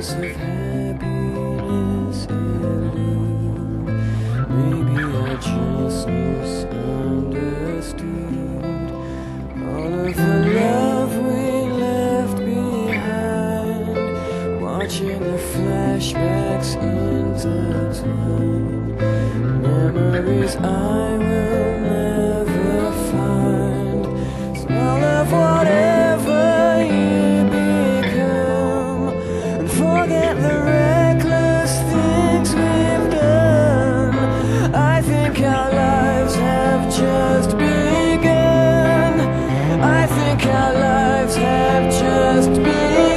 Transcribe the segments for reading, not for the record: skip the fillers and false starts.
of happiness elude. Maybe I just misunderstood all of the love we left behind, watching the flashbacks intertwine, memories I will never find. Smell of whatever you become, and forget the reckless things we've done. I think our lives have just begun. I think our lives have just begun.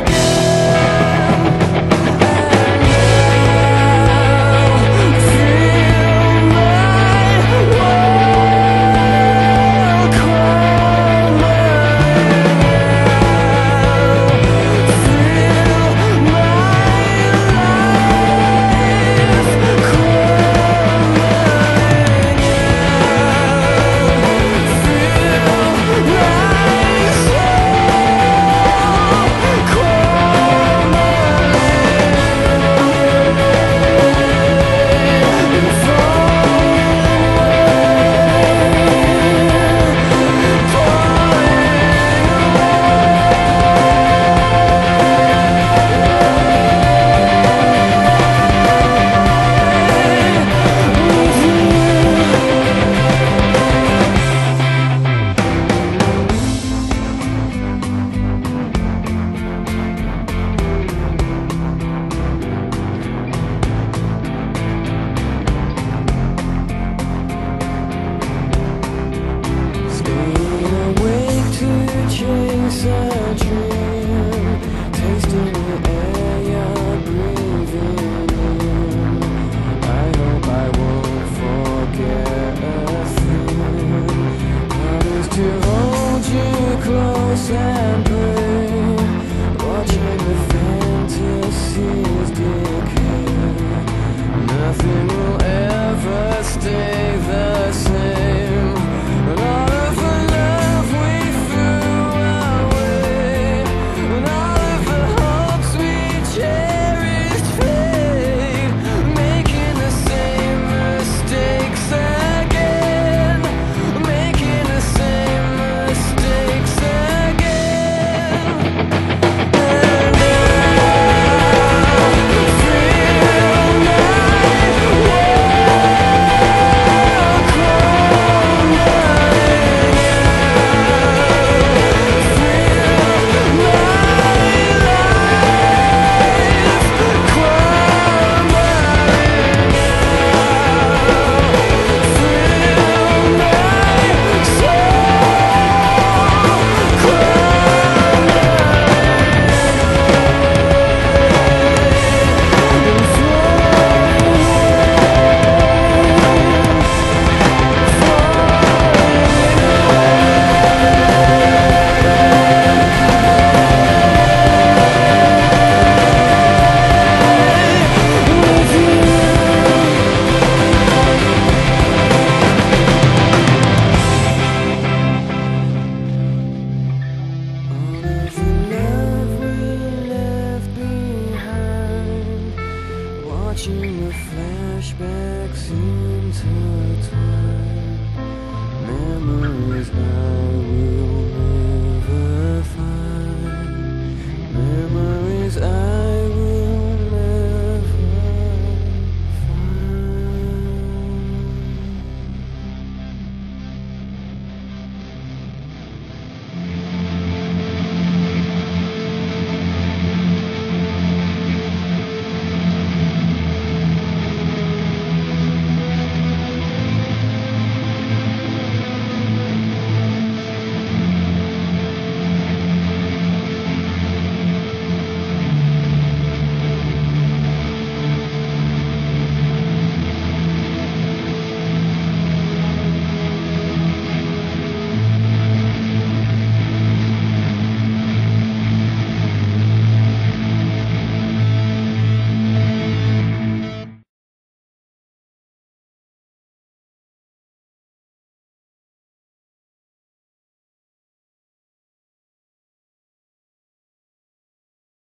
Chase a dream, tasting the air you're breathing in. I hope I won't forget a thing. Promise to hold you close and pray, watching the fantasies decay. Nothing will ever stay the same. And all of the love we threw away, and all of the hopes we cherished fade, making the same mistakes again, making the same mistakes again. And I feel my world crumbling. Watching the flashbacks intertwine, memories I will never find, memories I